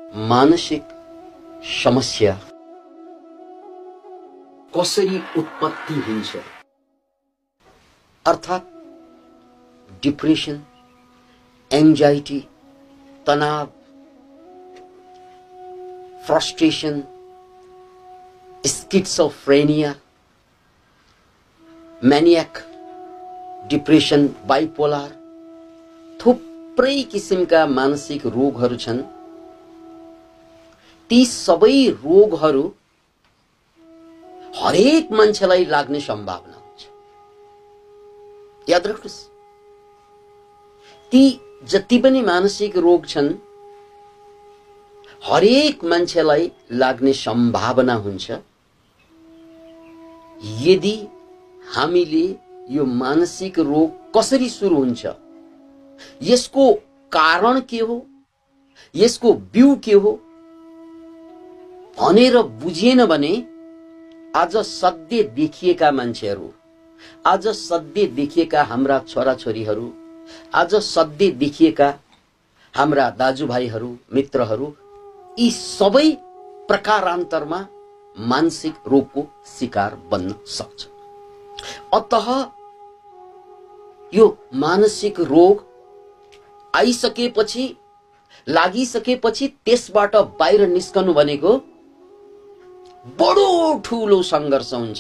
मानसिक समस्या कसरी उत्पत्ति हुन्छ, अर्थात् डिप्रेसन, एंजाइटी, तनाव, frustration, schizophrenia, maniac depression, bipolar, थुप्रै किसिमका मानसिक रोगहरू छन्। ती सबै रोगहरू हरेक मान्छेलाई लाग्ने सम्भावना हुन्छ। याद राख्नुस्, ती जति पनि मानसिक रोग छन् हरेक मान्छेलाई लाग्ने सम्भावना हुन्छ यदि हामीले यो मानसिक रोग कसरी सुरु हुन्छ, यसको कारण के हो, यसको बिउ के हो भनेर बुझिएन भने आज सधैँ देखिएका मान्छेहरू, आज सधैँ देखिएका हाम्रा छोराछोरीहरू, आज सधैँ देखिएका हाम्रा दाजुभाइहरू, मित्रहरू, यी सबै प्रकारान्तरमा मानसिक रोगको शिकार बन्न सक्छ। अतः यो मानसिक रोग आइसकेपछि, लागिसकेपछि त्यसबाट बाहिर निस्कनु भनेको बडो ठूलो संघर्ष हुन्छ।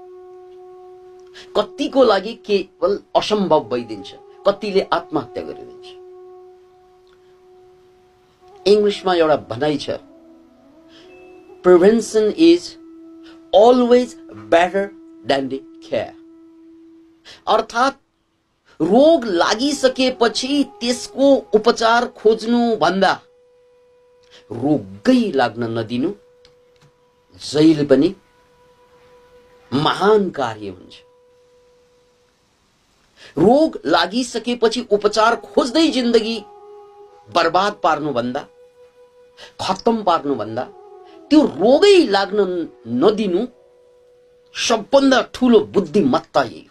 कतिको लागि केवल असम्भव भइदिन्छ, कतिले आत्महत्या गरिदिन्छ। इंग्लिशमा एउटा भनाइ छ, prevention is always better than the cure. अर्थात् रोग लागिसकेपछि त्यसको उपचार खोज्नु भन्दा रोगै लाग्न नदिनु जहिले पनि महान कार्य हुन्छ। रोग लागिसकेपछि उपचार खोज्दै जिन्दगी बर्बाद पार्नु भन्दा, खत्तम पार्नु भन्दा त्यो रोगै लाग्न नदिनु सबभन्दा ठूलो बुद्धिमत्ता यही हो।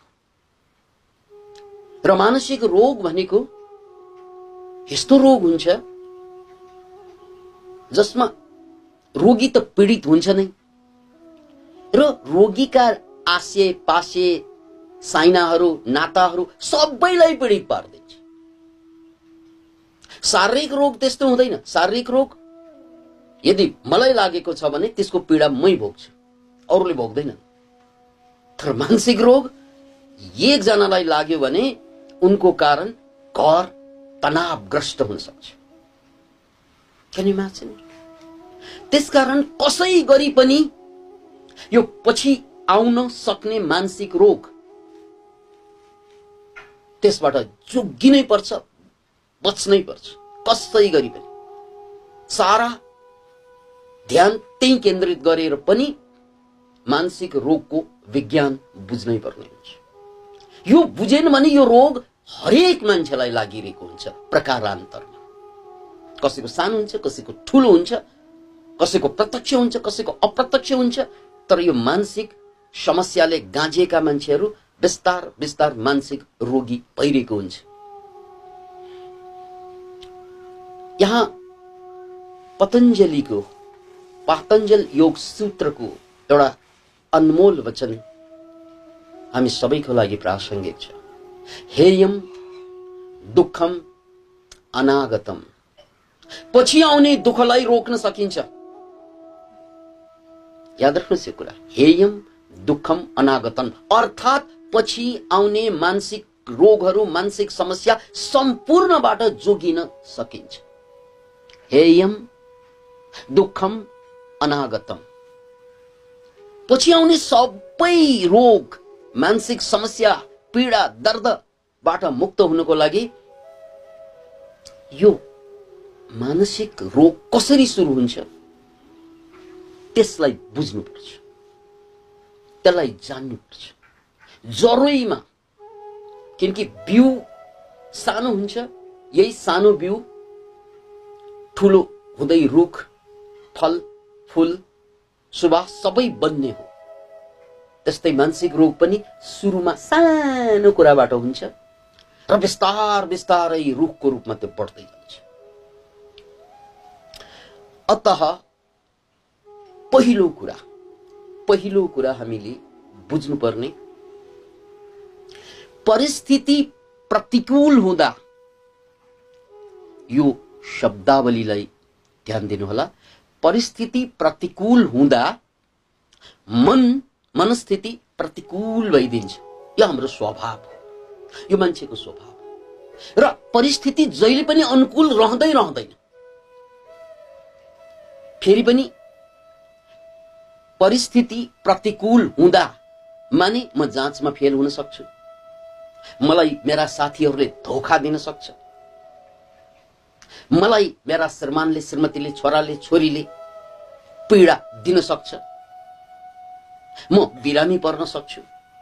र मानसिक रोग भनेको यस्तो रोग हुन्छ जसमा रोगी त पीडित हुन्छ नै, र रोगीका आशे पाशे साइनाहरू, नाताहरू सबैलाई पीडित पार्दिन्छ। शारीरिक रोग त्यस्तो हुँदैन। शारीरिक रोग यदि मलाई लागेको छ भने त्यसको पीडा मै भोग्छु, अरूले भोग्दैनन्। तर मानसिक रोग एकजनालाई लाग्यो भने उनको कारण घर तनावग्रस्त हुन सक्छ। Can you imagine? त्यसकारण कसै गरी पनि यो पछि आउन सक्ने मानसिक रोग त्यसबाट जोगिनै पर्छ, बच्नै पर्छ। कसै गरी पनि सारा ध्यान त्यही केन्द्रित गरेर पनि मानसिक रोगको विज्ञान बुझ्नै पर्ने हुन्छ। यो बुझेन भने यो रोग हरेक मान्छेलाई लागिरहेको हुन्छ प्रकारान्तरमा। कसैको सानो हुन्छ, कसैको ठूलो हुन्छ, कसैको प्रत्यक्ष हुन्छ, कसैको अप्रत्यक्ष हुन्छ। तर यो मानसिक समस्याले गाँजिएका मान्छेहरू बिस्तार बिस्तार मानसिक रोगी भइरहेको हुन्छ। यहाँ पतञ्जलिको पातञ्जल योग सूत्रको एउटा अनमोल वचन हामी सबैको लागि प्रासंगिक छ। हेयम दुःखम अनागतम। पछि आउने दुःखलाई रोक्न सकिन्छ। याद राख्नुहोस् यो कुरा, हेयम दुःखम अनागतम, अर्थात् पछि आउने मानसिक रोगहरू, मानसिक समस्या सम्पूर्णबाट जोगिन सकिन्छ। हेयम दुःखम अनागतम। पछि आउने सबै रोग, मानसिक समस्या, पीडा, दर्दबाट मुक्त हुनको लागि यो मानसिक रोग कसरी सुरु हुन्छ त्यसलाई बुझ्नुपर्छ, त्यसलाई जान्नुपर्छ जरुरीमा। किनकि बिउ सानो हुन्छ, यही सानो बिउ ठूलो हुँदै रुख, फल, फूल, सुवास सबै बन्ने हो। त्यस्तै मानसिक रोग पनि सुरुमा सानो कुराबाट हुन्छ र बिस्तार बिस्तारै रुखको रूपमा त्यो बढ्दै जान्छ। अतः पहिलो कुरा हामीले बुझ्नुपर्ने, परिस्थिति प्रतिकूल हुँदा, यो शब्दावलीलाई ध्यान दिनुहोला, परिस्थिति प्रतिकूल हुँदा मनस्थिति प्रतिकूल भइदिन्छ। यो हाम्रो स्वभाव हो, यो मान्छेको स्वभाव हो। र परिस्थिति जहिले पनि अनुकूल रहँदैन। फेरि पनि परिस्थिति प्रतिकूल हुँदा माने म जाँचमा फेल हुन सक्छु, मलाई मेरा साथीहरूले धोखा दिन सक्छ, मलाई मेरा श्रीमानले, श्रीमतीले, छोराले, छोरीले पीडा दिन सक्छ, म बिरामी पर्न सक्छु,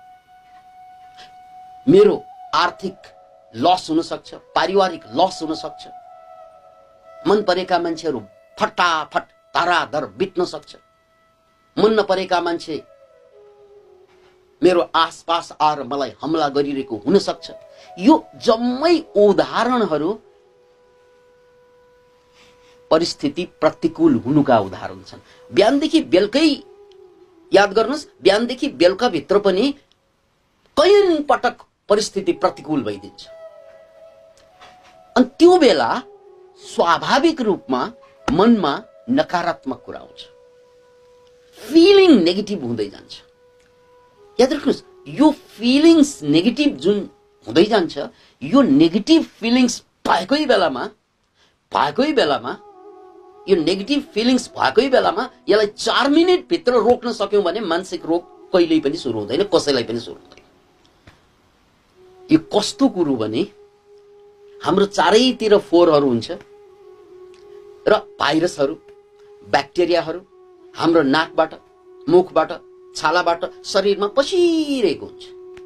मेरो आर्थिक लस हुन सक्छ, पारिवारिक लस हुन सक्छ, मन परेका मान्छेहरू फटाफट धराधर बित्न सक्छ, मन नपरेका मान्छे मेरो आसपास आएर मलाई हमला गरिरहेको हुन सक्छ। यो जम्मै उदाहरणहरू परिस्थिति प्रतिकूल हुनुका उदाहरण छन्। बिहानदेखि बेलुकै याद गर्नुस्, बिहानदेखि बेलुका भित्र पनि कैयन पटक परिस्थिति प्रतिकूल भइदिन्छ। अनि त्यो बेला स्वाभाविक रूपमा मनमा नकारात्मक कुरा आउँछ, फिलिङ नेगेटिभ हुँदै जान्छ। याद राख्नुस्, यो फिलिङ्स नेगेटिभ जुन हुँदै जान्छ, यो नेगेटिभ फिलिङ्स भएकै बेलामा यो नेगेटिभ फिलिङ्स भएकै बेलामा यसलाई 4 मिनेट भित्र रोक्न सक्यौं भने मानसिक रोग कहिल्यै पनि सुरु हुँदैन, कसैलाई पनि सुरु हुँदैन। यो कस्तो कुरो भने हाम्रो चारैतिर फोहोरहरू हुन्छ र भाइरसहरू, ब्याक्टेरियाहरू हाम्रो नाकबाट, मुखबाट, छालाबाट शरीरमा पसिरहेको हुन्छ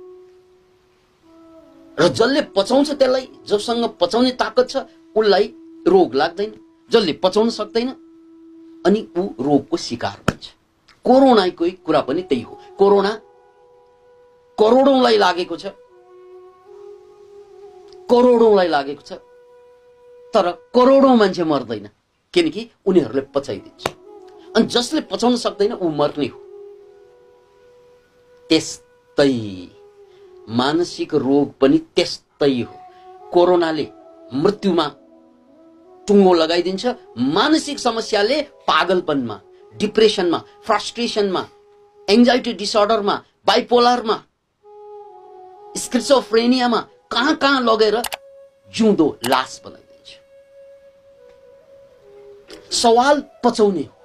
र जसले पचाउँछ त्यसलाई, जोसँग पचाउने ताकत छ उसलाई रोग लाग्दैन, जसले पचाउन सक्दैन अनि ऊ रोगको शिकार बन्छ। कोरोनाकै कुरा पनि त्यही हो। कोरोना करोडौंलाई लागेको छ, तर करोडौं मान्छे मर्दैन, किनकि उनीहरूले पचाइदिन्छ। अनि जसले पचाउन सक्दैन ऊ मर्ने हो। त्यस्तै मानसिक रोग पनि त्यस्तै हो। कोरोनाले मृत्युमा टुङ्गो लगाइदिन्छ, मानसिक समस्याले पागलपनमा, डिप्रेसनमा, फ्रस्ट्रेसनमा, एंजाइटी डिसअर्डरमा, बाइपोलरमा, स्किजोफ्रेनियामा कहाँ लगेर जिउँदो लास बनाइदिन्छ। सवाल पचाउने हो।